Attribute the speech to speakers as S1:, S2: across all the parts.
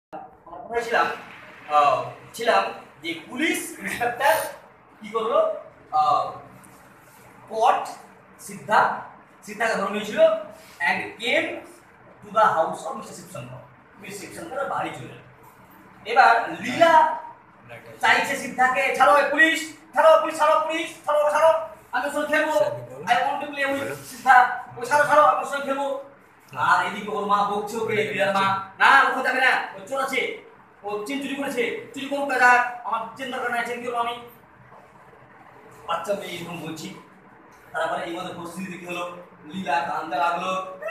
S1: আমরা কোথায় ছিলাম? আহ, ছিলাম যে পুলিশ ইন্সপেক্টর কি করলো, কট সিদ্ধা সিদ্ধাকে ধরে নিয়েছিল and came to the house of mister Shivshankar. Mister Shivshankar বাড়ি চলে এলো। এবার লীলা চাইছে সিদ্ধাকে, ছাড়ো এই পুলিশ, ছাড়ো পুলিশ, ছাড়ো পুলিশ, ছাড়ো ছাড়ো, আমি ওর সঙ্গে খেলবো, I want to play with Siddha, ও ছাড়ো ছাড়ো, আমি ওর সঙ্গে খেলবো। আর এদিকে ওর মা বকছে ওকে, লীলার মা, না ওকে যাবে না, ও চোর আছে, ও চেন চুরি করেছে, চুরি করুক কাজা, আমার চেন দরকার নাই, চেন কি করবো আমি। বাচ্চা মেয়ে এরকম বলছি। তারপরে এই মধ্যে পরিস্থিতি কি হলো, লীলা কাঁদতে লাগলো।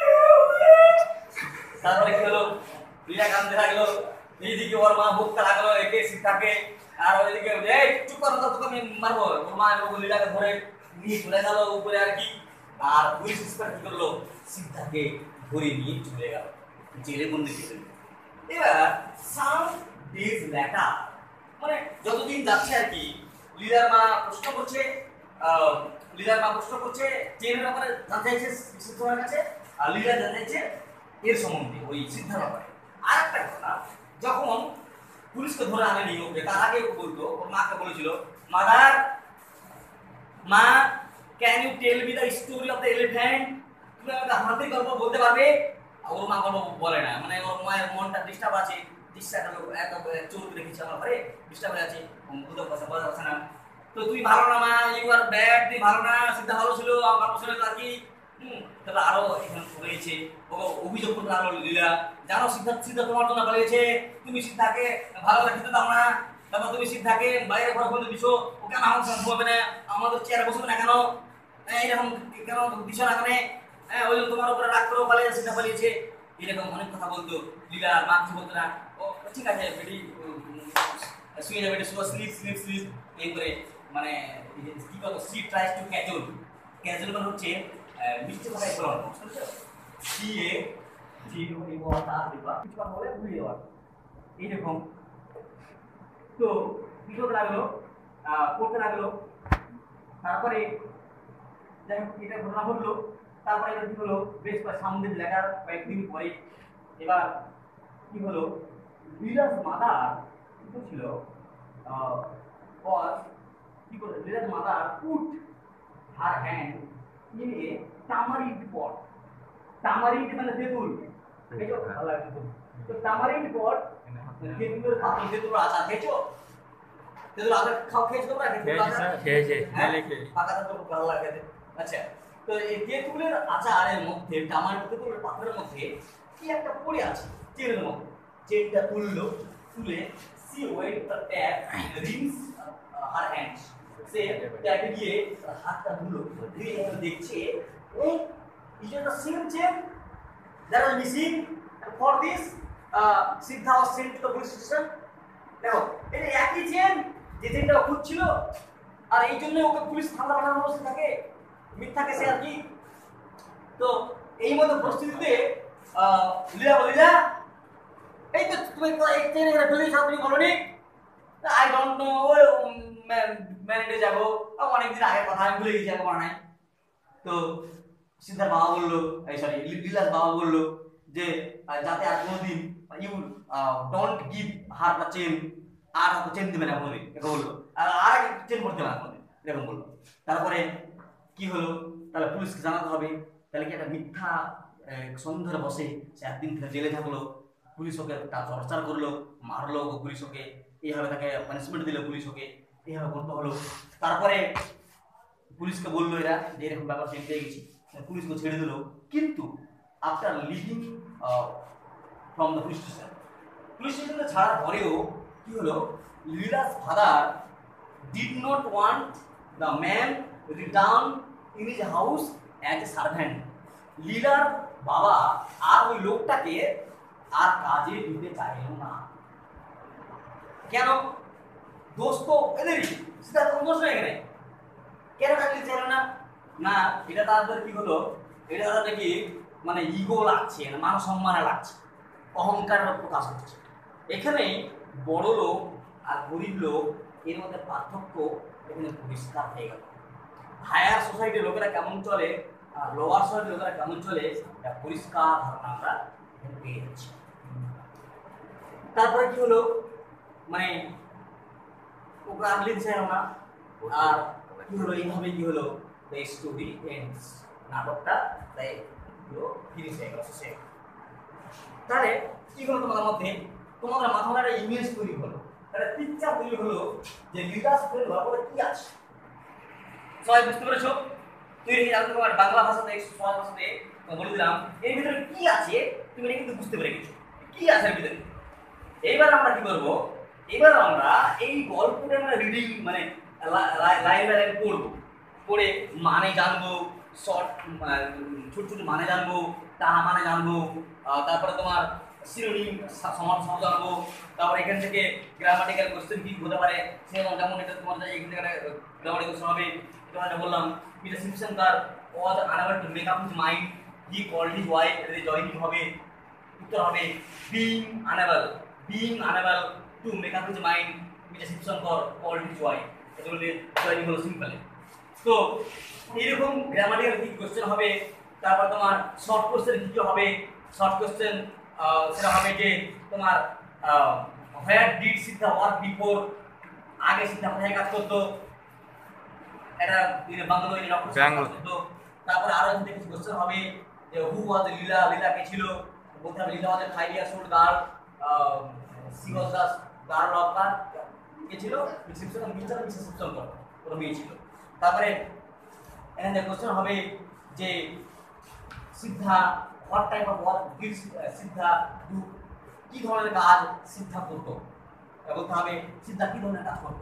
S1: তারপরে কি হলো, লীলা কাঁদতে লাগলো, এইদিকে ওর মা বকতে লাগলো একে সিদ্ধাকে, আর ওইদিকে এই চুপ করো তো, তোকে আমি মারবো। ওর মা লীলাকে ধরে নিয়ে চলে গেল উপরে আর কি। আর পুলিশ ইন্সপেক্টর কি করলো, সিদ্ধাকে ধরে নিয়ে চলে গেল জেলে বন্দি করে দিল। এবার সাম ডেজ লেটার, মানে যতদিন যাচ্ছে আর কি, লীলার মা প্রশ্ন করছে, লীলার মা প্রশ্ন করছে ট্রেনের ব্যাপারে জানতে চাইছে সিদ্ধার কাছে, আর লীলা জানতে চাইছে এর সম্বন্ধে ওই সিদ্ধার ব্যাপারে। আর একটা কথা, যখন পুলিশকে ধরে আনেনি ওকে, তার আগে ও বলতো, ওর মাকে বলেছিল, মাদার, মা, can you tell me the story of the elephant, তুমি আমাকে হাতির গল্প বলতে পারবে? ওর মা গল্প বলে না, মানে ওর মায়ের মনটা ডিস্টার্ব আছে, চোখ রেখেছে আমার ঘরে, ডিস্টার্ব হয়ে আছে, বোঝা না। তো তুই ভালো না মা, ইউ আর ব্যাড, তুই ভালো না, সিদ্ধা ভালো ছিল, আমার গল্প শুনে আর কি। তাহলে আরো এখানে রয়েছে, ও অভিযোগ করতে লাগলো লীলা, জানো সিদ্ধা সিদ্ধা তোমার জন্য পালিয়েছে, তুমি সিদ্ধাকে ভালো খেতে দাও না, তারপর তুমি সিদ্ধাকে বাইরে ঘর বন্ধু দিছো, ওকে আমার সঙ্গে ঘুমাবে না, আমাদের চেয়ারে বসবে না কেন, এইরকম কেন দিছো না কেন, হ্যাঁ ওই তোমার উপরে রাগ করেও পালিয়ে সিদ্ধা পালিয়েছে, এরকম অনেক কথা বলতো। লীলা মা কিছু বলতো না, ও ঠিক আছে বেটি শুয়ে যাবে, স্লিপ স্লিপ স্লিপ এই করে, মানে কি বলতো, she tries to casual, casual মানে হচ্ছে মিষ্টি কথাই বলার, বুঝছো? সি এ জি ও ই ও তা দিবা কিছু কথা বলে ভুলিয়ে দেওয়া এইরকম। তো কি করতে লাগলো, করতে লাগলো। তারপরে যাই হোক এটা ঘটনা ঘটলো। তারপরে এবার কি হলো, বেশ সামনের লেখার কয়েকদিন পরে এবার কি হলো, লীলাস মাদার কি ছিল, was কি করে, Leela's mother put her hand in a tamarind pot, tamarind মানে তেঁতুল, দেখো ভালো লাগে তো tamarind pot, তেঁতুলের পাতা, তেঁতুলের আচার খেয়েছো, তেঁতুল আচার খেয়েছো তোমরা?
S2: খেয়েছে
S1: পাকাটা তো খুব ভালো লাগে। আচ্ছা, তো এই তেঁতুলের আচারের মধ্যে, টমেটো তেঁতুলের পাতার মধ্যে কি একটা পড়ে আছে চেনের মধ্যে, চেনটা তুলে she wet the tap rings her hands, সে ট্যাপে গিয়ে হাতটা ধুলো, ধুয়ে দেখছে এই is the same chain that was missing for this Siddha was sent to the police station. দেখো এটা একই চেন, যে চেনটা খুঁজছিল, আর এই জন্য ওকে পুলিশ থানা পাঠানো হচ্ছে, থাকে মিথ্যা কেসে আর কি। তো এই মতো পরিস্থিতিতে লীলা বলিলা, এই তো তুমি এই চেন এখানে ফেলে দিয়েছো, তুমি বলোনি? আই ডোন্ট নো, ম্যানেজে যাবো, অনেকদিন আগের কথা, আমি ভুলে গেছি, এখন নাই। তো সিদ্ধার বাবা বললো, এই সরি লীলার বাবা বললো যে যাতে আর কোনোদিন you don't give her the chain, আর হয়তো চেন দিবে না কোনোদিন, এটা বললো, আর চেন করতে না কোনোদিন, এরকম বললো। তারপরে কি হলো, তাহলে পুলিশকে জানাতে হবে, তাহলে কি একটা মিথ্যা সন্দেহে বসে, সে একদিন থেকে জেলে থাকলো, পুলিশ ওকে টর্চার করলো, মারলো পুলিশ ওকে, এইভাবে তাকে পানিশমেন্ট দিল পুলিশ ওকে, এইভাবে করতে হলো। তারপরে পুলিশকে বললো এরা যে এরকম ব্যাপার চেন পেয়ে গেছি, পুলিশকে ছেড়ে দিল। কিন্তু after living from the police স্টেশনে ছাড়ার পরেও কি হলো, Leela's father did not want the man return in his house as a servant. লীলার বাবা আর ওই লোকটাকে আর কাজে দিতে চাইল না। কেন? দোষ তো এদেরই, সেটা তো দোষ নেই এখানে, কেন কাজে চাইল না? না এটা তাদের কি হলো, এটা তাদের নাকি মানে ইগো লাগছে, মান সম্মানে লাগছে, অহংকারের প্রকাশ হচ্ছে। এখানে বড় লোক আর গরিব লোক এর মধ্যে পার্থক্য এখানে পরিষ্কার হয়ে গেল। হায়ার সোসাইটির লোকেরা কেমন চলে আর লোয়ার সোসাইটির লোকেরা কেমন চলে, এটা পরিষ্কার ধারণা আমরা এখানে পেয়ে যাচ্ছি। তারপরে কি হলো, মানে ওকে আর লিখছে না, আর কি হলো, এইভাবে কি হলো, দ্য স্টোরি এন্ডস, নাটকটা তাই হলো ফিনিশ হয়ে গেল, শেষ। তাহলে কি হলো, তোমাদের মধ্যে তোমাদের মাথায় একটা ইমেজ তৈরি হলো, একটা পিকচার তৈরি হলো যে লিডার্স ফেল ব্যাপারে কি আছে। সবাই বুঝতে পেরেছো? তুই আমি তোমার বাংলা ভাষাতে সহজ ভাষাতে বলে দিলাম এর ভিতরে কি আছে, তুমি এটা কিন্তু বুঝতে পেরে গেছো কি আছে এর ভিতরে। এইবার আমরা কি করব, এবার আমরা এই গল্পটা আমরা রিডিং মানে লাইন বাই লাইন পড়বো, পড়ে মানে জানবো, শর্ট ছোট ছোট মানে জানবো, টানা মানে জানবো, তারপরে তোমার সিনোনিম সমার্থক জানবো, তারপরে এখান থেকে গ্রামাটিক্যাল কোশ্চেন কি হতে পারে সেরকম, যেমন এটা তোমার এখান থেকে গ্রামাটিক্যাল কোশ্চেন হবে, এটা বললাম পিটার সিম্পসন তার was unable to make up his mind, he called his wife, এর জয়নিং হবে, উত্তর হবে being unable to make up his mind, Peter Simpson called his wife, এটা বলে জয়নিং হলো সিম্পল। তো এরকম গ্রামাটিক্যাল কি কোশ্চেন হবে, তারপর তোমার শর্ট কোশ্চেন কি হবে, শর্ট কোশ্চেন সেটা হবে যে তোমার where did Siddha work before, আগে সিদ্ধা কোথায় কাজ করতো, এটা বাংলা করতো। তারপরে আরো কিছু কোশ্চেন হবে যে হু ওয়াজ লীলা, লীলা কে ছিল, বলতে হবে Leela was 5 years old girl, she was the girl of the, কে ছিল মিসেস সিম্পসন ওর মেয়ে ছিল। তারপরে এখানে কোশ্চেন হবে যে Siddha what type of work did Siddha do, কি ধরনের কাজ সিদ্ধা করতো, বলতে হবে সিদ্ধা কি ধরনের কাজ করতো,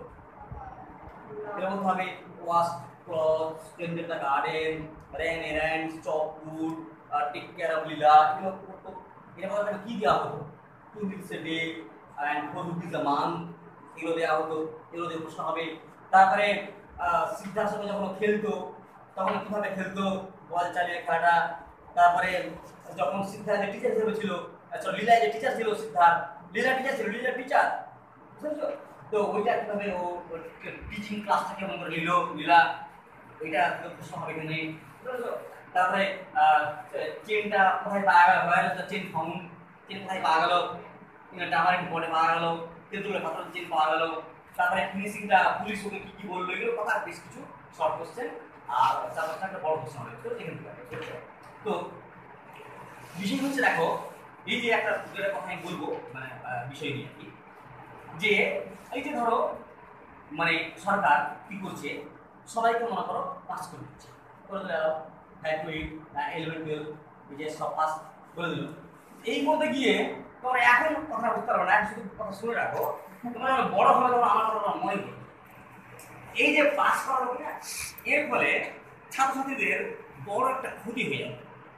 S1: এটা বলতে হবে wash cloth, tended the garden, ran errands, chop wood, take care of Leela, এগুলো করতো। এটা বলতে কি দেওয়া হতো, 2 weeks a day and 4 rupees a month, এগুলো দেওয়া হতো, এগুলো দিয়ে প্রশ্ন হবে। তারপরে সিদ্ধার সঙ্গে যখন খেলতো তখন কিভাবে খেলতো, বল চালিয়ে খেলাটা। তারপরে যখন সিদ্ধা যে টিচার হিসেবে ছিল, লীলা যে টিচার ছিল, সিদ্ধার লীলা টিচার ছিল, লীলা টিচার বুঝছো, তো ওইটা কিভাবে ও টিচিং ক্লাসটা কেমন করে নিল লীলা, ওইটা প্রশ্ন হবে এখানে। তারপরে চেনটা কোথায় পাওয়া গেল, চেন ফাউন্ড, চেন কোথায় পাওয়া গেল, টামারিং পরে পাওয়া গেল, তেঁতুলের পাথর চেন পাওয়া গেল। তারপরে ফিনিশিংটা পুলিশ ওকে কি কি বললো, এগুলো কথা বেশ কিছু শর্ট কোশ্চেন, আর 4-5টা একটা বড় প্রশ্ন হবে। তো এখান থেকে তো বিষয় হচ্ছে দেখো, এই যে একটা কথা আমি বলবো মানে বিষয় নিয়ে কি, যে এই যে ধরো মানে সরকার কি করছে, সবাইকে মনে করো পাস করে দিচ্ছে, করে দিল 5 to 8 11 12 এই যে সব পাস করে দিল। এই মধ্যে গিয়ে তোমরা এখন কথা বুঝতে পারবে না, শুধু কথা শুনে রাখো, তোমরা বড় হবে তখন আমার কথা মনে করবে, এই যে পাস করা হবে না, এর ফলে ছাত্রছাত্রীদের বড় একটা ক্ষতি হয়ে যাবে।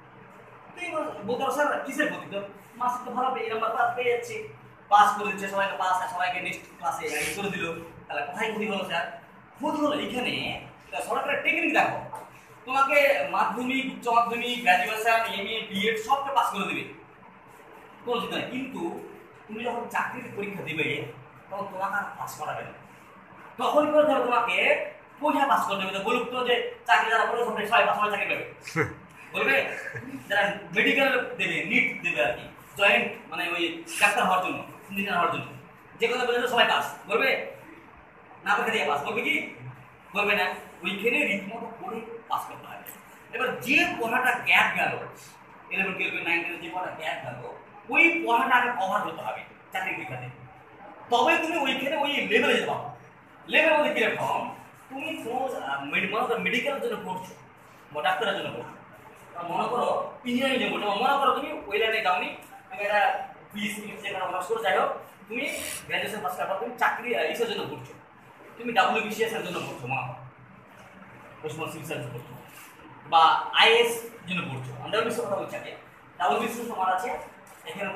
S1: বলতে পারো স্যার কিসের ক্ষতি, তো মাস্টার তো ভালো পেয়ে নাম্বার পাস পেয়ে যাচ্ছে, পাস করে দিচ্ছে সবাইকে, পাস আর সবাইকে নেক্সট ক্লাসে অ্যাড করে দিল, তাহলে কোথায় ক্ষতি হলো স্যার? ক্ষতি হলো এখানে সরকারের টেকনিক দেখো, তোমাকে মাধ্যমিক, উচ্চ মাধ্যমিক, গ্র্যাজুয়েশন, এমএ, বিএড সবটা পাস করে দেবে, কোনো চিন্তা নেই, কিন্তু তুমি যখন চাকরির পরীক্ষা দেবে তখন তোমাকে আর পাস করাবে না, তখন করে ধরো তোমাকে পরীক্ষা পাস করতে হবে। বলুক তো যে চাকরি যারা করে সবাই 5 চাকরি পাবে, বলবে যারা মেডিকেল দেবে, নিট দেবে আর কি, জয়েন্ট মানে ওই ডাক্তার হওয়ার জন্য, ইঞ্জিনিয়ার হওয়ার জন্য, যে কথা বলে সবাই পাস বলবে না, পরীক্ষা দিয়ে পাস বলবে কি, বলবে না, ওইখানে রীতিমতো পড়ে পাস করতে হবে। এবার যে পড়াটা গ্যাপ গেল 11 12 9 যে পড়াটা গ্যাপ গেল, ওই পড়াটা আগে কভার করতে হবে চাকরি পরীক্ষাতে, তবে তুমি ওইখানে ওই লেভেলে যেতে পারো। লেভেল বলতে কিরকম, তুমি মেডিকেলের জন্য পড়ছো, ডাক্তারের জন্য পড়ছো, মনে করো ইঞ্জিনিয়ারিং জন্য পড়ছো, মনে করো তুমি ওই লাইনে যাওনি, তুমি একটা পিএসসি অনার্স করে, যাই হোক তুমি গ্র্যাজুয়েশন পাস করার পর তুমি চাকরি ইসের জন্য পড়ছো, তুমি WBCS এর জন্য পড়ছো, মনে করো পশ্চিমবঙ্গ সিভিল সার্ভিস পড়ছো, বা আইএস জন্য পড়ছো। আমি WBCS কথা বলছি আগে, WBCS তোমার আছে এখানে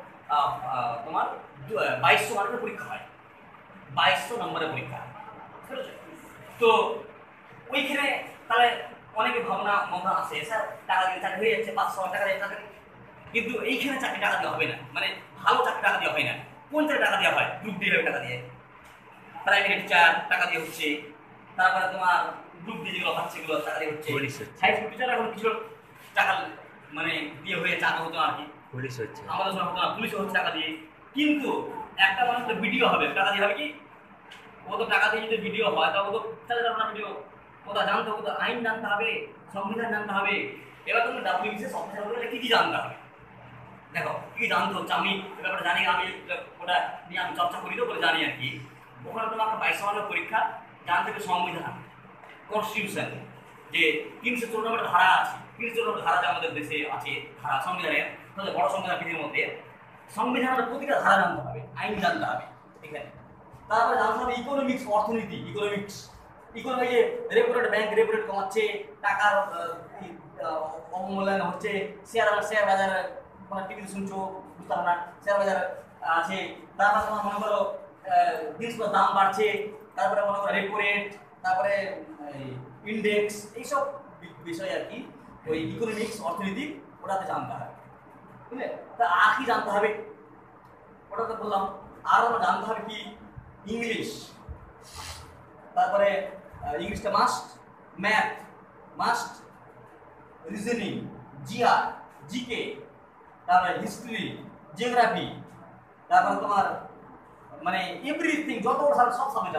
S1: তোমার 2200 মার্কের পরীক্ষা হয়, 2200 নম্বরের পরীক্ষা, ঠিক আছে? তো ওইখানে তাহলে অনেকে ভাবনা মন্দ আছে, স্যার টাকা দিয়ে চাকরি হয়ে যাচ্ছে, 500 টাকা দিয়ে চাকরি, কিন্তু এইখানে চাকরি টাকা দেওয়া হবে না, মানে ভালো চাকরি টাকা দেওয়া হয় না। কোন চাকরি টাকা দেওয়া হয়? গ্রুপ ডি টাকা দিয়ে, প্রাইভেট টিচার টাকা দিয়ে হচ্ছে, তারপরে তোমার গ্রুপ ডি যেগুলো হচ্ছে সেগুলো টাকা দিয়ে হচ্ছে, হাই স্কুল টিচার এখন কিছু টাকা মানে দিয়ে হয়ে চাকরি হতো আর কি, আমাদের সময় হতো না, পুলিশ হচ্ছে টাকা দিয়ে, কিন্তু একটা মানুষের ভিডিও হবে, টাকা দিয়ে হবে কি, ও তো টাকা দিয়ে যদি ভিডিও হয় তবে তো চালে যাবে না ভিডিও, ওটা জানতে হবে, আইন জানতে হবে, সংবিধান জানতে হবে। এবার তুমি ডাব্লিউবিসিএস অফিসার হলে কি কি জানতে হবে, দেখো কি জানতে হচ্ছে। আমি ব্যাপারটা জানি, আমি ওটা নিয়ে আমি চর্চা করি তো বলে জানি আর কি। ওখানে তোমার 22 নম্বরের পরীক্ষা, জানতে হবে সংবিধান, কনস্টিটিউশন, যে 314 নম্বরের ধারা আছে, 314 নম্বর ধারা যে আমাদের দেশে আছে ধারা সংবিধানের, বড় সংবিধান পৃথিবীর মধ্যে সংবিধানের প্রতিটা ধারা জানতে হবে, আইন জানতে হবে এখানে। তারপরে জানতে হবে ইকোনমিক্স, অর্থনীতি, ইকোনমিক্স, ইকোনমি যে repo rate, bank repo rate কমাচ্ছে, টাকার অবমূল্যায়ন হচ্ছে, শেয়ার বাজারে মানে টিভিতে শুনছো, বুঝতে পারো না, শেয়ার বাজার আছে। তারপরে তোমার মনে করো জিনিসগুলোর দাম বাড়ছে, তারপরে মনে করো রেপো রেট, তারপরে ইন্ডেক্স, এইসব বিষয় আর কি ওই ইকোনমিক্স, অর্থনীতি ওটাতে জানতে হবে, বুঝলে। তা আর কি জানতে হবে ওটা তো বললাম। আর আমরা জানতে হবে কি, ইংলিশ, তারপরে ইংলিশটা must, math must, reasoning, GR, GK, তারপরে হিস্ট্রি, জিওগ্রাফি, তারপরে তোমার মানে এভরিথিং, যত সব সাবজেক্ট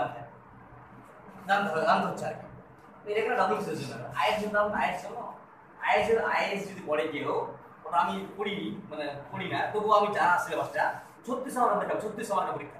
S1: জানতে হচ্ছে আর কি। এটা একটা ডাব্লিউবিসিএস জন্য, আইএস জন্য, আইএস যদি পড়ে কেউ, ওটা আমি পড়িনি, মানে পড়ি না, তবুও আমি জানা সিলেবাসটা 36 মার্কের পরীক্ষা, 36 মার্কের পরীক্ষা।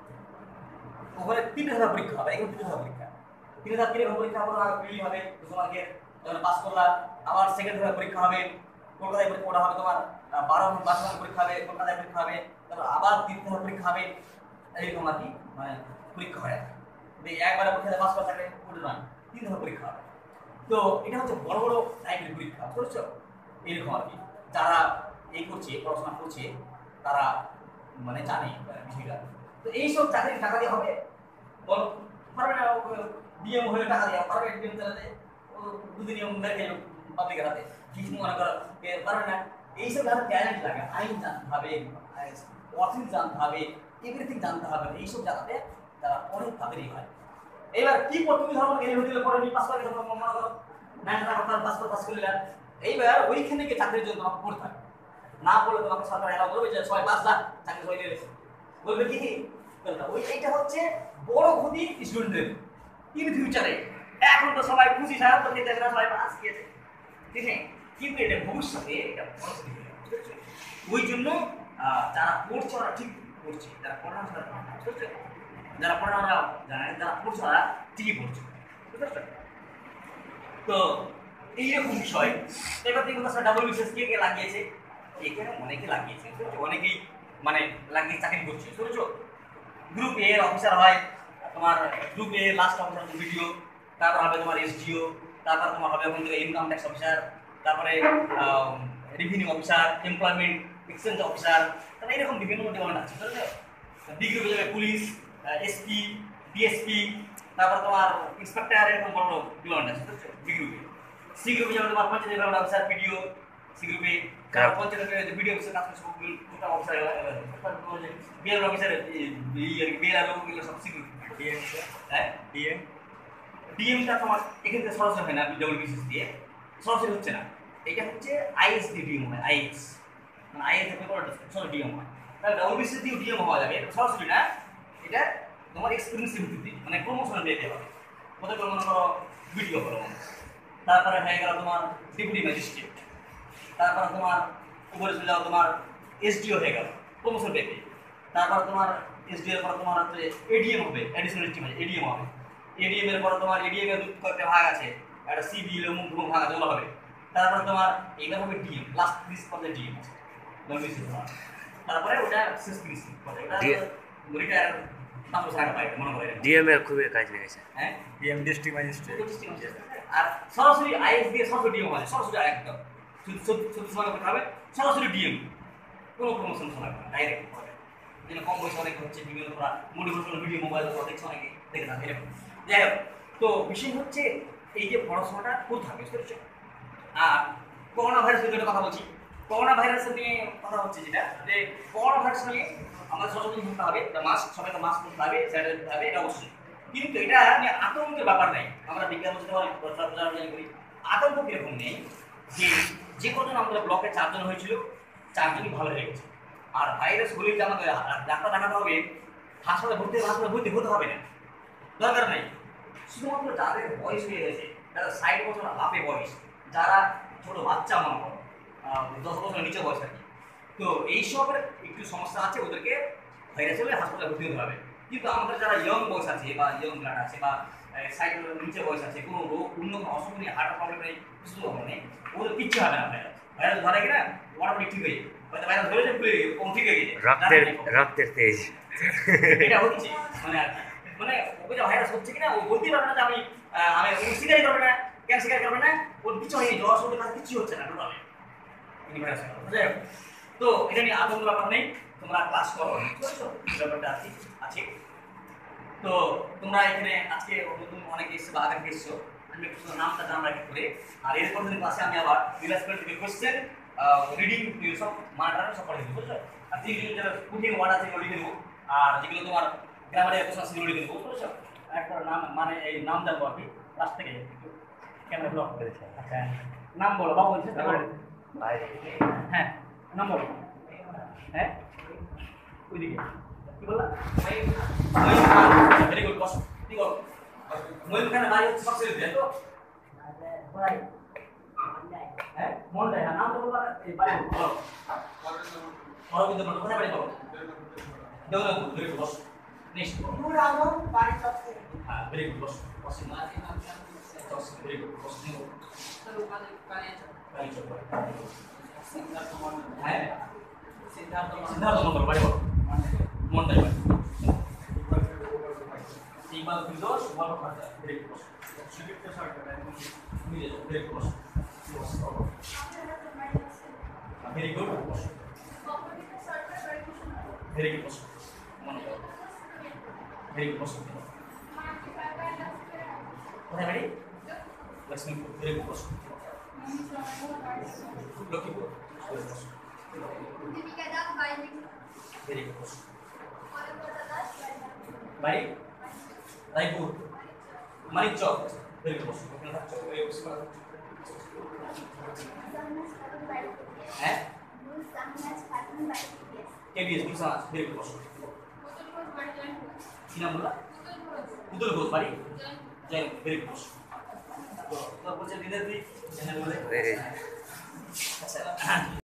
S1: ওখানে 3টা পরীক্ষা হবে, এখন 3টা পরীক্ষা, 3টা পরীক্ষা হবে, প্রিলি হবে 200 মার্কের, যখন পাস করলা আবার সেকেন্ড পরীক্ষা হবে, কলকাতায় পরীক্ষা হবে তোমার 12 মার্কের পরীক্ষা হবে, কলকাতায় পরীক্ষা হবে, তারপর আবার 3টা পরীক্ষা হবে, এইরকম আর কি মানে পরীক্ষা হয়। একবারে পরীক্ষা পাস করা থাকলে ওটা নয়, 3টা পরীক্ষা হবে। তো এটা হচ্ছে বড় বড় টাইপের পরীক্ষা, বুঝছো, এরকম আর কি। যারা এই করছে, পড়াশোনা করছে, তারা মানে জানে বিষয়টা। তো এইসব চাকরি টাকা দিয়ে হবে, বলো পারবে না, ডিএম হয়ে টাকা দেওয়া পারবে, ডিএম চালাতে দুদিন দেখে পাবলিকের হাতে, কিছু মনে করো পারবে না। এইসব যারা ট্যালেন্ট লাগে, আইন জানতে হবে, অর্থনীতি জানতে হবে, এভরিথিং জানতে হবে, এইসব জায়গাতে যারা পড়ে তাদেরই হয়। এবার কি তুমি ধরো এই হোটেলে পড়ে পাস করে মনে করো 9 পাস করলে, এইবার ওইখানে গিয়ে চাকরির জন্য তোমাকে পড়তে হবে, না পড়লে তোমাকে সরকার এলাও বলবে যে 6 5 লাখ চাকরি হয়ে গেছে, বলবে কি ওই এইটা হচ্ছে বড় ক্ষতি স্টুডেন্টদের ইন ফিউচারে। এখন তো সবাই খুশি, সারা তো খেতে না, সবাই পাস গিয়েছে, ঠিক আছে, কিন্তু এটা ভবিষ্যতে এটা বড় ক্ষতি হবে। ওই জন্য যারা পড়ছে ওরা ঠিক পড়ছে, যারা পড়াশোনা বুঝতে, যারা পড়াশোনা জানে, যারা পড়ছে ওরা ঠিকই পড়ছে, বুঝতে পারছো। তো এইরকম বিষয়। এবার দেখুন স্যার ডাব্লিউবিসিএস কে লাগিয়েছে, এখানে অনেকে লাগিয়েছে, অনেকেই মানে লাগিয়ে চাকরি করছে, বুঝছো। গ্রুপ এ এর অফিসার হয় তোমার, group A last officer video, তারপর হবে তোমার এসডিও, তারপর তোমার হবে ওখান থেকে ইনকাম ট্যাক্স অফিসার, তারপরে revenue officer, employment exchange officer, তারপরে এরকম বিভিন্ন ডিপার্টমেন্ট আছে, বুঝছো। ডি গ্রুপে যাবে পুলিশ, এসপি, ডিএসপি, তারপর তোমার ইন্সপেক্টর, এরকম বড় বড় ডিপার্টমেন্ট আছে, বুঝছো। ডি গ্রুপে, সি গ্রুপে যাবে তোমার panchayat department officer, PDO, C গ্রুপে পঞ্চায়েত ভিডিও অফিসার কাজ করছে, দুটো অফিসার, বিএল অফিসার, বিএল এগুলো সব সি গ্রুপ। ডিএম, হ্যাঁ ডিএম, ডিএমটা তোমার এখান থেকে সরাসরি হয় না, ডাব্লিউবিসিএস দিয়ে সরাসরি হচ্ছে না, এটা হচ্ছে আইএস দিয়ে ডিএম হয়, আইএস মানে আইএস থেকে সরাসরি ডিএম হয়। তাহলে ডাব্লিউবিসিএস দিয়ে ডিএম হওয়া যাবে, সরাসরি না, এটা তোমার এক্সপিরিয়েন্স ভিত্তিতে মানে প্রমোশন দিতে হবে। প্রথমে মনে করো ভিডিও করো, তারপরে হয়ে গেল তোমার ডেপুটি ম্যাজিস্ট্রেট, তারপরে তোমার উপরে চলে যাও তোমার এসডিও হয়ে গেল প্রমোশন পেতে, তারপর তোমার এসডিও এর পর তোমার হচ্ছে এডিএম হবে, অ্যাডিশনাল এস্টিমেট এডিএম হবে, এডিএম এর পর তোমার এডিএম এর দুটো কয়েকটা ভাগ আছে, একটা সিবি এর মুখ ভাগ আছে, ওগুলো হবে। তারপর তোমার এটা হবে ডিএম, লাস্ট 30 পর্যায়ে ডিএম আছে, তারপরে ওটা শেষ 30 পর্যায়ে ওটা রিটায়ার নাম সারা পাই মনে করে
S2: ডিএম এর খুবই কাজ লেগেছে।
S1: হ্যাঁ
S3: ডিএম ডিস্ট্রিক্ট ম্যাজিস্ট্রেট,
S1: আর সরাসরি আইএস দিয়ে সরাসরি ডিএম হয়, সরাসরি একদম 36 মার্ক করতে হবে, সরাসরি ডিএম, কোনো প্রমোশন শোনা না, ডাইরেক্ট হবে। যেন কম বয়সে অনেক হচ্ছে বিভিন্ন করা মোটিভেশনাল ভিডিও মোবাইল দেখছে, অনেকে দেখে থাকে এরকম। যাই হোক, তো বিষয় হচ্ছে এই যে পড়াশোনাটা করতে হবে, বুঝতে পেরেছো। আর করোনা ভাইরাসের জন্য কথা বলছি, করোনা ভাইরাস নিয়ে কথা হচ্ছে যেটা, যে করোনা ভাইরাস নিয়ে আমাদের সচেতন হতে হবে, মাস্ক সবাইকে মাস্ক পরতে হবে, স্যানিটাইজ করতে হবে, এটা অবশ্যই। কিন্তু এটা নিয়ে আতঙ্কের ব্যাপার নেই, আমরা বিজ্ঞান প্রচার করি, আতঙ্ক কিরকম নেই, যে যে কজন আমাদের ব্লকে 4 জন হয়েছিল, 4 জনই ভালো হয়ে গেছে, আর ভাইরাস হলে আমাদের ডাক্তার দেখাতে হবে, হাসপাতালে ভর্তি হতে হবে না, দরকার নেই। শুধুমাত্র যাদের বয়স হয়ে গেছে, যারা 60 বছর আপে বয়স, যারা ছোট বাচ্চা মনে করো 10 বছরের নিচে বয়স আর কি, তো এইসবের একটু সমস্যা আছে, ওদেরকে ভাইরাস হলে হাসপাতালে ভর্তি হতে হবে। কিন্তু আমাদের যারা ইয়ং বয়স আছে বা ইয়ং ব্লাড আছে বা 60 বছরের নিচে বয়স আছে, কোনো রোগ অন্য কোনো অসুখ নেই, হার্টের প্রবলেম নেই, কিছু প্রবলেম নেই, ওদের কিচ্ছু হবে না। ভাইরাস ধরে কিনা মোটামুটি ঠিক হয়ে যাবে, হয়তো ভাইরাস ধরে যাবে কম ঠিক হয়ে গেছে,
S2: রক্তের তেজ
S1: এটা হচ্ছে মানে আর কি। মানে ওকে যে ভাইরাস হচ্ছে কিনা ও বলতেই পারবে না যে আমি আমি স্বীকারই করবে না, কেন স্বীকার করবে না, ওর কিছু হয়নি, জ্বর সর্দি কাছে কিছু হচ্ছে না টোটালি ভাইরাস। তো এটা নিয়ে আতঙ্ক ব্যাপার নেই, তোমরা ক্লাস করো, বুঝছো ব্যাপারটা আছে। তো তোমরা এখানে আজকে নতুন অনেকে এসছো বা আগে এসছো, আমি একটু নামটা জানা রাখি করে। আর এরপর দিন ক্লাসে আমি আবার রিলাইজ করে দিই কোশ্চেন রিডিং সব মানাটা সব পড়ে দিই, বুঝছো। আর যেগুলো কঠিন ওয়ার্ড আছে এগুলো লিখে দেবো, আর যেগুলো তোমার গ্রামারের প্রশ্ন সেগুলো লিখে দেবো, বুঝছো। একটা নাম মানে এই নাম জানবো আর কি ক্লাস থেকে একটু ক্যামেরা ব্লক করেছে। আচ্ছা নাম বলো, বাবু বলছে হ্যাঁ নাম বলো। হ্যাঁ ওইদিকে কি বললা? ভেরি গুড, বস কি করো? ময়ূর খানে বাড়ি হচ্ছে সব ছেলে তো হ্যাঁ মন দেয় নাম তো বলবা, এই বাড়ি বলো অরবিন্দ মন্ডল, কোথায় বাড়ি বলো? Dewanpur, very good, boss next দূর আলো বাড়ি সব ছেলে। হ্যাঁ very good, boss boss very good, boss নিও চলো কালি চল হ্যাঁ সিদ্ধার্থ মন্ডল বাড়ি বলো? মন্ডল বাড়ি এইবার বিদোষ বলো কথা ভেরি গুড, সুদীপ্ত সরকার মিলে very good, very good, very good, very good, কোথায় বাড়ি? Lakshmipur, very good, Lakshmipur, very good, বাড়ি রায়পুর, মানিক চক, ভেরি গুড, হ্যাঁ কেবিএস বিশাল, ভেরি গুড, কি নাম বললা? পুতুল ঘোষ বাড়ি জয়, ভেরি গুড। তো বলছে দিদি আচ্ছা